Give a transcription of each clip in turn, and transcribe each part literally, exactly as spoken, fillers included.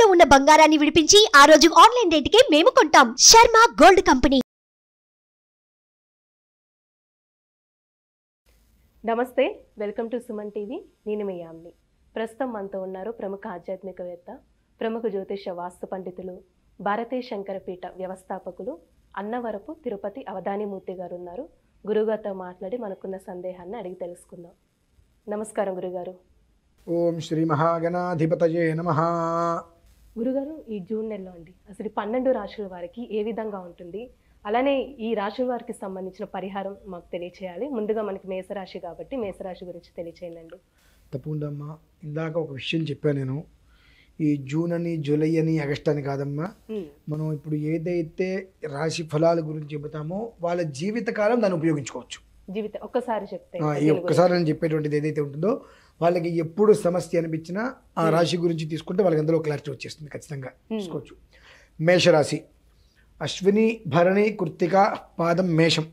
తాకట్టులో ఉన్న బంగారాన్ని విడిపించి ఆ రోజు ఆన్లైన్ రేటుకే మేము కొంటాం. Sharma gold company. నమస్తే, వెల్కమ్ టు సుమన్ టీవీ. నేను మీ యామ్ని. ప్రస్తుతం మనతో ఉన్నారు ప్రముఖ ఆధ్యాత్మికవేత్త, ప్రముఖ జ్యోతిష వాస్తు పండితులు, భారతీయ శంకరపీఠ వ్యవస్థాపకులు అన్నవరపు తిరుపతి అవధానిమూర్తి గారు ఉన్నారు. గురుగారితో మాట్లాడి మనకున్న సందేహాన్ని అడిగి తెలుసుకుందాం. నమస్కారం గురుగారు. ఓం శ్రీ మహాగణాధిపతయే నమః. గురుగారు, ఈ జూన్ నెలలో అండి అసలు పన్నెండు రాశుల వారికి ఏ విధంగా ఉంటుంది, అలానే ఈ రాశుల వారికి సంబంధించిన పరిహారం మాకు తెలియచేయాలి. ముందుగా మనకి మేషరాశి కాబట్టి మేషరాశి గురించి తెలియచేయండి. తప్పకుండా అమ్మా. ఇందాక ఒక విషయం చెప్పాను నేను, ఈ జూన్ అని జూలై అని ఆగస్ట్ అని కాదమ్మా. మనం ఇప్పుడు ఏదైతే రాశి ఫలాల గురించి చెబుతామో వాళ్ళ జీవితకాలం దాన్ని ఉపయోగించుకోవచ్చు. జీవితం ఒక్కసారి చెప్తే ఈ ఒక్కసారి నేను చెప్పేటువంటిది ఏదైతే ఉంటుందో వాళ్ళకి ఎప్పుడు సమస్య అనిపించినా ఆ రాశి గురించి తీసుకుంటే వాళ్ళకి అందులో క్లారిటీ వచ్చేస్తుంది. ఖచ్చితంగా తీసుకోవచ్చు. మేషరాశి, అశ్విని భరణి కృత్తిక పాదం మేషం,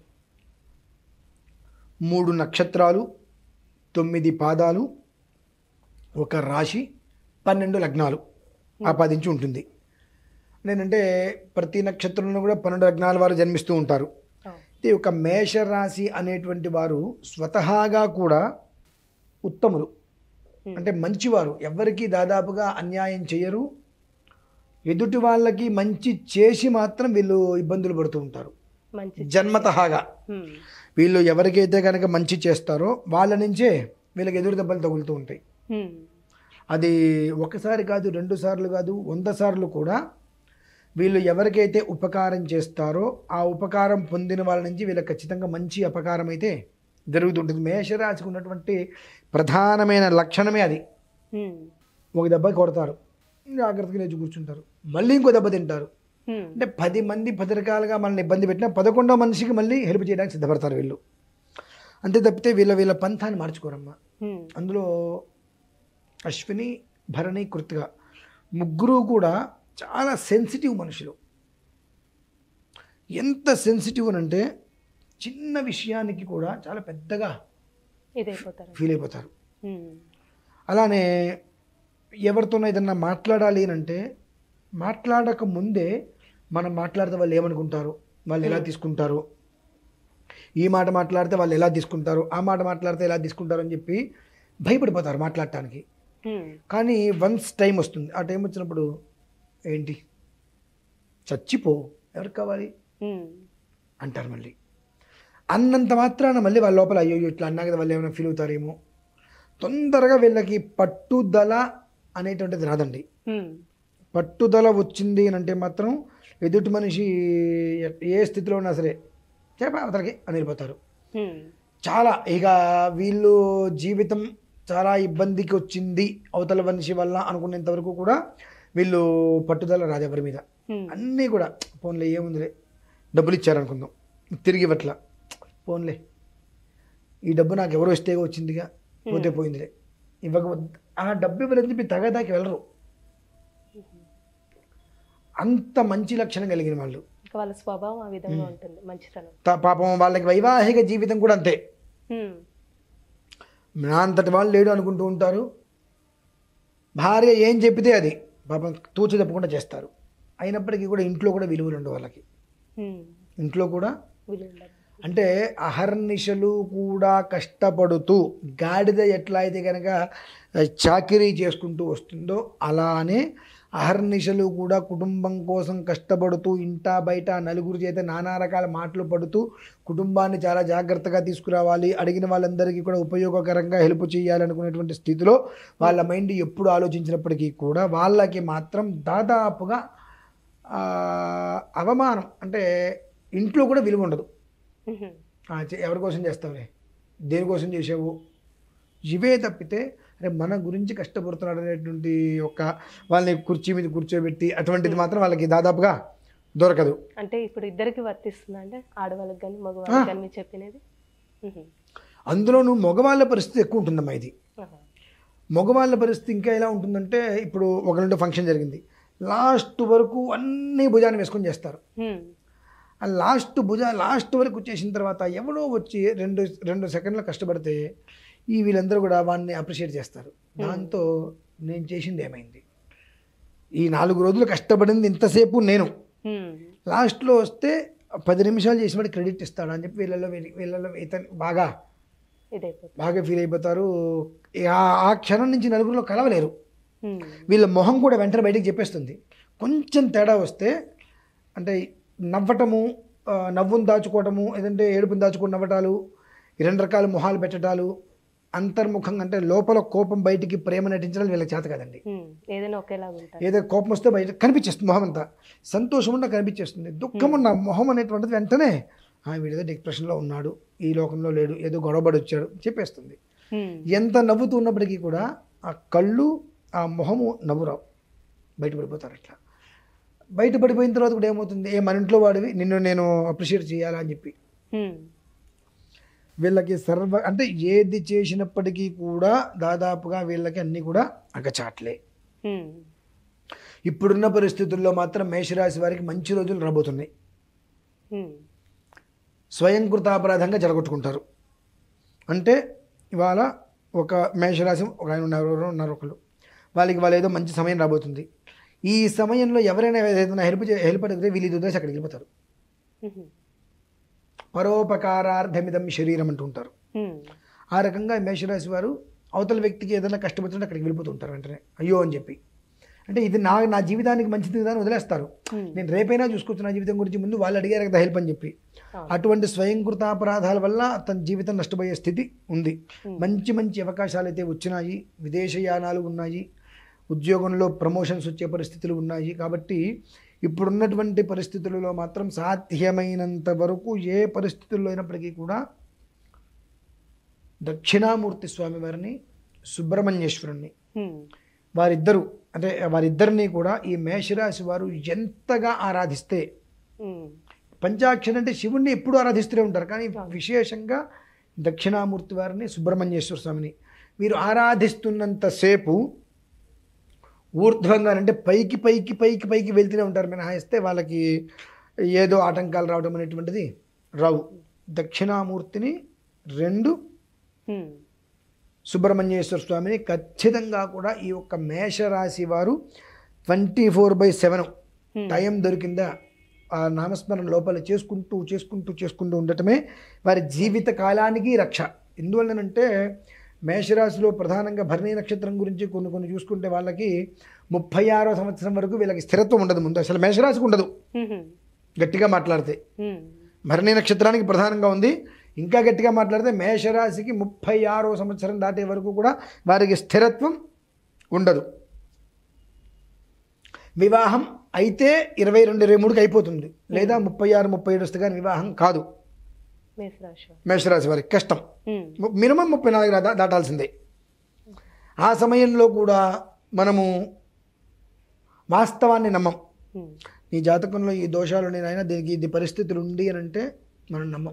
మూడు నక్షత్రాలు, తొమ్మిది పాదాలు, ఒక రాశి, పన్నెండు లగ్నాలు ఆపాదించి ఉంటుంది. నేనంటే ప్రతి నక్షత్రంలో కూడా పన్నెండు లగ్నాల వారు జన్మిస్తూ ఉంటారు. ఈ యొక్క మేషరాశి అనేటువంటి వారు స్వతహాగా కూడా ఉత్తములు, అంటే మంచివారు. ఎవరికి దాదాపుగా అన్యాయం చేయరు. ఎదుటి వాళ్ళకి మంచి చేసి మాత్రం వీళ్ళు ఇబ్బందులు పడుతూ ఉంటారు. జన్మతహాగా వీళ్ళు ఎవరికైతే కనుక మంచి చేస్తారో వాళ్ళ నుంచే వీళ్ళకి ఎదురు దెబ్బలు తగులుతూ ఉంటాయి. అది ఒకసారి కాదు, రెండు సార్లు కాదు, వంద సార్లు కూడా వీళ్ళు ఎవరికైతే ఉపకారం చేస్తారో ఆ ఉపకారం పొందిన వాళ్ళ నుంచి వీళ్ళకి ఖచ్చితంగా మంచి అపకారం అయితే జరుగుతుంటుంది. మేషరాశికి ఉన్నటువంటి ప్రధానమైన లక్షణమే అది. ఒక దెబ్బ కొడతారు, జాగ్రత్తగా లేచి కూర్చుంటారు, మళ్ళీ ఇంకో దెబ్బ తింటారు. అంటే పది మంది పది రకాలుగా మనల్ని ఇబ్బంది పెట్టినా పదకొండో మనిషికి మళ్ళీ హెల్ప్ చేయడానికి సిద్ధపడతారు వీళ్ళు. అంతే తప్పితే వీళ్ళ వీళ్ళ పంథాన్ని మార్చుకోరమ్మా. అందులో అశ్విని భరణి కృత్తిక ముగ్గురు కూడా చాలా సెన్సిటివ్ మనుషులు. ఎంత సెన్సిటివ్ అంటే చిన్న విషయానికి కూడా చాలా పెద్దగా ఫీల్ అయిపోతారు. అలానే ఎవరితోనో ఏదన్నా మాట్లాడాలి అంటే మాట్లాడక ముందే మనం మాట్లాడితే వాళ్ళు ఏమనుకుంటారు, వాళ్ళు ఎలా తీసుకుంటారు, ఈ మాట మాట్లాడితే వాళ్ళు ఎలా తీసుకుంటారు, ఆ మాట మాట్లాడితే ఎలా తీసుకుంటారు అని చెప్పి భయపడిపోతారు మాట్లాడటానికి. కానీ వన్స్ టైం వస్తుంది, ఆ టైం వచ్చినప్పుడు ఏంటి చచ్చిపో, ఎవరికి కావాలి అంటారు. మళ్ళీ అన్నంత మాత్రాన మళ్ళీ వాళ్ళ లోపల అయ్యో ఇట్లా అన్నా కదా వాళ్ళు ఏమైనా ఫీల్ అవుతారేమో. తొందరగా వీళ్ళకి పట్టుదల అనేటువంటిది రాదండి. పట్టుదల వచ్చింది అని అంటే మాత్రం ఎదుటి మనిషి ఏ స్థితిలో ఉన్నా సరే చేప అవతలకి అని వెళ్ళిపోతారు. చాలా ఇక వీళ్ళు జీవితం చాలా ఇబ్బందికి వచ్చింది అవతల మనిషి వల్ల అనుకునేంత వరకు కూడా వీళ్ళు పట్టుదల రాదు ఎవరి మీద. అన్నీ కూడా ఫోన్లే ఏముందిలే, డబ్బులు ఇచ్చారనుకుందాం, తిరిగి ఇవ్వట్లా, ఫోన్లే ఈ డబ్బు నాకు ఎవరో ఇస్తే వచ్చిందిగా, పోతే పోయిందిలే, ఇవ్వకపోతే ఆ డబ్బు ఇవ్వలేదని చెప్పి తగదాకి వెళ్ళరు. అంత మంచి లక్షణం కలిగిన వాళ్ళు. వాళ్ళ స్వభావం ఆ విధంగా ఉంటుంది, మంచితనం. పాపం వాళ్ళకి వైవాహిక జీవితం కూడా అంతే. నా అంతటి వాళ్ళు లేడు అనుకుంటూ ఉంటారు. భార్య ఏం చెప్పితే అది పాపం తూచు తప్పకుండా చేస్తారు. అయినప్పటికీ కూడా ఇంట్లో కూడా విలువలు ఉండవు వాళ్ళకి. ఇంట్లో కూడా అంటే అహర్నిశలు కూడా కష్టపడుతూ గాడిద ఎట్లా అయితే కనుక చాకిరీ చేసుకుంటూ వస్తుందో అలానే అహర్నిశలు కూడా కుటుంబం కోసం కష్టపడుతూ ఇంటా బయట నలుగురు చేత నానా రకాల మాటలు పడుతూ కుటుంబాన్ని చాలా జాగ్రత్తగా తీసుకురావాలి, అడిగిన వాళ్ళందరికీ కూడా ఉపయోగకరంగా హెల్ప్ చేయాలనుకునేటువంటి స్థితిలో వాళ్ళ మైండ్ ఎప్పుడు ఆలోచించినప్పటికీ కూడా వాళ్ళకి మాత్రం దాదాపుగా అవమానం, అంటే ఇంట్లో కూడా విలువ ఉండదు. ఎవరి కోసం చేస్తావులే, దేనికోసం చేసావు, ఇవే తప్పితే అరే మన గురించి కష్టపడుతున్నాడు అనేటువంటి ఒక వాళ్ళని కుర్చీ మీద కూర్చోబెట్టి అటువంటిది మాత్రం వాళ్ళకి దాదాపుగా దొరకదు. అంటే ఇప్పుడు ఇద్దరికి వర్తిస్తుందా అంటే ఆడవాళ్ళకి కానీ మగవాళ్ళకి కానీ మీరు చెప్పినది? అందులోనూ మగవాళ్ళ పరిస్థితి ఎక్కువ ఉంటుందమ్మా. ఇది మగవాళ్ళ పరిస్థితి ఇంకా ఎలా ఉంటుందంటే, ఇప్పుడు ఒకరింటో ఫంక్షన్ జరిగింది, లాస్ట్ వరకు అన్ని భుజాన్ని వేసుకొని చేస్తారు. ఆ లాస్ట్ భుజ లాస్ట్ వరకు వచ్చేసిన తర్వాత ఎవడో వచ్చి రెండు రెండు సెకండ్లు కష్టపడితే ఈ వీళ్ళందరూ కూడా వాడిని అప్రిషియేట్ చేస్తారు. దాంతో నేను చేసింది ఏమైంది, ఈ నాలుగు రోజులు కష్టపడింది ఇంతసేపు నేను, లాస్ట్లో వస్తే పది నిమిషాలు చేసినప్పుడు క్రెడిట్ ఇస్తాడు అని చెప్పి వీళ్ళలో వీళ్ళలో ఇతను బాగా బాగా ఫీల్ అయిపోతారు. ఆ క్షణం నుంచి నలుగురిలో కలవలేరు. వీళ్ళ మొహం కూడా వెంటనే బయటకు చెప్పేస్తుంది. కొంచెం తేడా వస్తే అంటే నవ్వటము, నవ్వును దాచుకోవటము, ఏదంటే ఏడుపుని దాచుకుని నవ్వటాలు, ఈ రెండు రకాల మొహాలు పెట్టడాలు, అంతర్ముఖంగా అంటే లోపల కోపం బయటికి ప్రేమ నటించడం వీళ్ళకి చేత కదండి. ఏదైనా ఒకేలాగా ఉంటుంది. ఏదో కోపం వస్తే బయట కనిపించేస్తుంది, మొహం అంతా సంతోషం ఉన్న కనిపించేస్తుంది. దుఃఖం ఉన్న మొహం అనేటువంటిది వెంటనే వీడేదో డిప్రెషన్లో ఉన్నాడు, ఈ లోకంలో లేడు, ఏదో గొడవబడి వచ్చాడు చెప్పేస్తుంది. ఎంత నవ్వుతూ ఉన్నప్పటికీ కూడా ఆ కళ్ళు ఆ మొహము నవ్వురావు, బయటపడిపోతారు. అట్లా బయటపడిపోయిన తర్వాత కూడా ఏమవుతుంది, ఏ మన ఇంట్లో వాడివి నిన్ను నేను అప్రిషియేట్ చేయాలా అని చెప్పి వీళ్ళకి సర్వ అంటే ఏది చేసినప్పటికీ కూడా దాదాపుగా వీళ్ళకి అన్నీ కూడా అగచాట్లే. ఇప్పుడున్న పరిస్థితుల్లో మాత్రం మేషరాశి వారికి మంచి రోజులు రాబోతున్నాయి. స్వయం కృతాపరాధంగా జరగొట్టుకుంటారు. అంటే ఇవాళ ఒక మేషరాశి ఒక ఆయన ఉన్నారు ఉన్నారు ఒకళ్ళు, వాళ్ళకి వాళ్ళు ఏదో మంచి సమయం రాబోతుంది. ఈ సమయంలో ఎవరైనా ఏదైనా హెల్ప్ హెల్ప్ అడిగితే వీళ్ళు ఇది వదిలేసి అక్కడికి వెళ్ళిపోతారు. పరోపకారార్థమిదం శరీరం అంటూ ఉంటారు. ఆ రకంగా మేషరాశి వారు అవతల వ్యక్తికి ఏదైనా కష్టపడుతుంటే అక్కడికి వెళ్ళిపోతూ ఉంటారు వెంటనే, అయ్యో అని చెప్పి. అంటే ఇది నా నా జీవితానికి మంచిది కదా అని వదిలేస్తారు. నేను రేపైనా చూసుకోవచ్చు నా జీవితం గురించి, ముందు వాళ్ళు అడిగారు కదా హెల్ప్ అని చెప్పి. అటువంటి స్వయంకృతాపరాధాల వల్ల తన జీవితం నష్టపోయే స్థితి ఉంది. మంచి మంచి అవకాశాలు అయితే వచ్చినాయి, విదేశయానాలు ఉన్నాయి, ఉద్యోగంలో ప్రమోషన్స్ వచ్చే పరిస్థితులు ఉన్నాయి. కాబట్టి ఇప్పుడున్నటువంటి పరిస్థితులలో మాత్రం సాధ్యమైనంత వరకు ఏ పరిస్థితుల్లో అయినప్పటికీ కూడా దక్షిణామూర్తి స్వామి వారిని, సుబ్రహ్మణ్యేశ్వరుణ్ణి, వారిద్దరు అంటే వారిద్దరిని కూడా ఈ మేషరాశి వారు ఎంతగా ఆరాధిస్తే, పంచాక్షరి అంటే శివుణ్ణి ఎప్పుడు ఆరాధిస్తూనే ఉంటారు, కానీ విశేషంగా దక్షిణామూర్తి వారిని, సుబ్రహ్మణ్యేశ్వర స్వామిని వీరు ఆరాధిస్తున్నంతసేపు ఊర్ధ్వంగా అంటే పైకి పైకి పైకి పైకి వెళ్తూనే ఉంటారు మినహాయిస్తే వాళ్ళకి ఏదో ఆటంకాలు రావడం అనేటువంటిది రావు. దక్షిణామూర్తిని రెండు, సుబ్రహ్మణ్యేశ్వర స్వామిని ఖచ్చితంగా కూడా ఈ యొక్క మేషరాశి వారు twenty four by seven time దొరికిందా ఆ నామస్మరణ లోపల చేసుకుంటూ చేసుకుంటూ చేసుకుంటూ ఉండటమే వారి జీవిత కాలానికి రక్ష. ఎందువల్లనంటే మేషరాశిలో ప్రధానంగా భరణీ నక్షత్రం గురించి కొన్ని కొన్ని చూసుకుంటే వాళ్ళకి ముప్పై ఆరో సంవత్సరం వరకు వీళ్ళకి స్థిరత్వం ఉండదు. ముందు అసలు మేషరాశికి ఉండదు. గట్టిగా మాట్లాడితే భరణీ నక్షత్రానికి ప్రధానంగా ఉంది. ఇంకా గట్టిగా మాట్లాడితే మేషరాశికి ముప్పై ఆరో సంవత్సరం దాటే వరకు కూడా వారికి స్థిరత్వం ఉండదు. వివాహం అయితే ఇరవై రెండు ఇరవై మూడుకి అయిపోతుంది, లేదా ముప్పై ఆరు ముప్పై ఏడు వస్తే కానీ వివాహం కాదు. మేషరాశి వారికి కష్టం, మినిమం ముప్పై నాలుగు దా దాటాల్సిందే. ఆ సమయంలో కూడా మనము వాస్తవాన్ని నమ్మం. నీ జాతకంలో ఈ దోషాలు నేనైనా దీనికి ఇది పరిస్థితులు ఉంది అని అంటే మనం నమ్మం.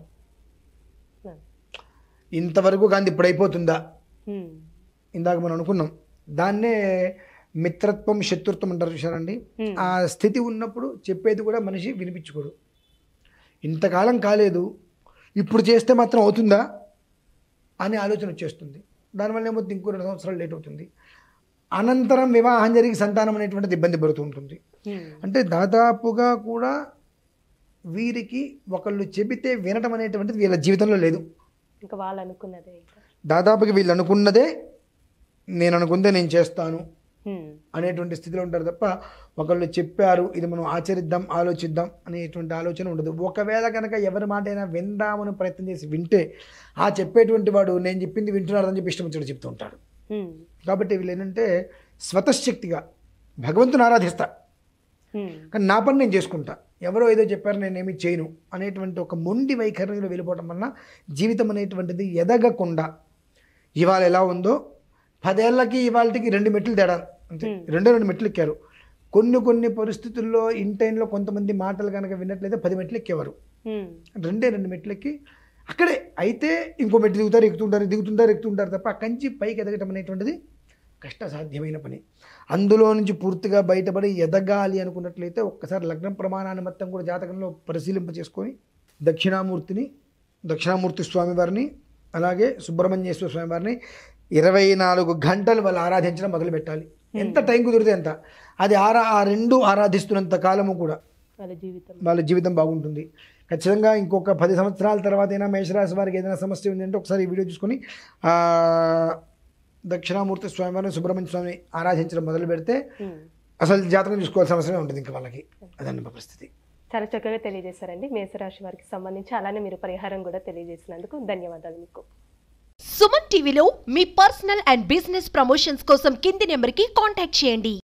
ఇంతవరకు కానీ ఇప్పుడు అయిపోతుందా, ఇందాక మనం అనుకున్నాం దాన్నే మిత్రత్వం శత్రుత్వం అంటారు చూసారండి. ఆ స్థితి ఉన్నప్పుడు చెప్పేది కూడా మనిషి వినిపించుకోడు. ఇంతకాలం కాలేదు, ఇప్పుడు చేస్తే మాత్రం అవుతుందా అనే ఆలోచన వచ్చేస్తుంది. దానివల్ల ఏమవుతుంది, ఇంకో రెండు సంవత్సరాలు లేట్ అవుతుంది. అనంతరం వివాహం జరిగి సంతానం అనేటువంటిది ఇబ్బంది పడుతూ ఉంటుంది. అంటే దాదాపుగా కూడా వీరికి ఒకళ్ళు చెబితే వినటం అనేటువంటిది వీళ్ళ జీవితంలో లేదు. ఇంకా వాళ్ళు అనుకున్నదే, దాదాపుగా వీళ్ళు అనుకున్నదే నేను అనుకుందే నేను చేస్తాను అనేటువంటి స్థితిలో ఉంటారు తప్ప ఒకళ్ళు చెప్పారు ఇది మనం ఆచరిద్దాం ఆలోచిద్దాం అనేటువంటి ఆలోచన ఉండదు. ఒకవేళ కనుక ఎవరి మాట అయినా విందామని ప్రయత్నం చేసి వింటే ఆ చెప్పేటువంటి వాడు నేను చెప్పింది వింటున్నాడు అని చెప్పి ఇష్టం వచ్చాడు చెప్తూ ఉంటాడు. కాబట్టి వీళ్ళు ఏంటంటే స్వతశక్తిగా భగవంతుని ఆరాధిస్తా, కానీ నా పని నేను చేసుకుంటా, ఎవరో ఏదో చెప్పారు నేనేమి చేయను అనేటువంటి ఒక మొండి వైఖరిలో వెళ్ళిపోవడం వలన జీవితం అనేటువంటిది ఎదగకుండా ఇవాళ ఎలా ఉందో పదేళ్లకి ఇవాళకి రెండు మెట్లు తేడా అంతే, రెండో రెండు మెట్లు ఎక్కారు. కొన్ని కొన్ని పరిస్థితుల్లో ఇంటైన్లో కొంతమంది మాటలు కనుక విన్నట్లయితే పది మెట్లు ఎక్కేవారు. రెండే రెండు మెట్లు ఎక్కి అక్కడే అయితే ఇంకో మెట్లు దిగుతారు ఎక్కుతుంటారు దిగుతుంటారు ఎక్కుతుంటారు తప్ప అక్కడి నుంచి పైకి ఎదగటం అనేటువంటిది కష్టసాధ్యమైన పని. అందులో నుంచి పూర్తిగా బయటపడి ఎదగాలి అనుకున్నట్లయితే ఒక్కసారి లగ్నం ప్రమాణాన్ని మొత్తం కూడా జాతకంలో పరిశీలింప చేసుకొని దక్షిణామూర్తిని దక్షిణామూర్తి స్వామివారిని అలాగే సుబ్రహ్మణ్యేశ్వర స్వామివారిని ఇరవై నాలుగు గంటలు వాళ్ళు ఆరాధించడం మొదలు పెట్టాలి. ఎంత టైం కుదిరితే ఎంత. అది ఆరా ఆ రెండు ఆరాధిస్తున్నంత కాలము కూడా వాళ్ళ జీవితం వాళ్ళ జీవితం బాగుంటుంది. ఖచ్చితంగా ఇంకొక పది సంవత్సరాల తర్వాత అయినా మేషరాశి వారికి ఏదైనా సమస్య ఉంది అంటే ఒకసారి ఈ వీడియో చూసుకొని దక్షిణామూర్తి స్వామివారిని సుబ్రహ్మణ్య స్వామిని ఆరాధించడం మొదలు పెడితే అసలు జాతకం చూసుకోవాల్సిన అవసరమే ఉంటుంది ఇంకా వాళ్ళకి. అదండి పరిస్థితి. చాలా చక్కగా తెలియజేశారండి మేషరాశి వారికి సంబంధించి. అలానే మీరు పరిహారం కూడా తెలియజేసినందుకు ధన్యవాదాలు మీకు. సుమన్ టీవీలో మీ పర్సనల్ అండ్ బిజినెస్ ప్రమోషన్స్ కోసం కింది నెంబర్కి కాంటాక్ట్ చేయండి.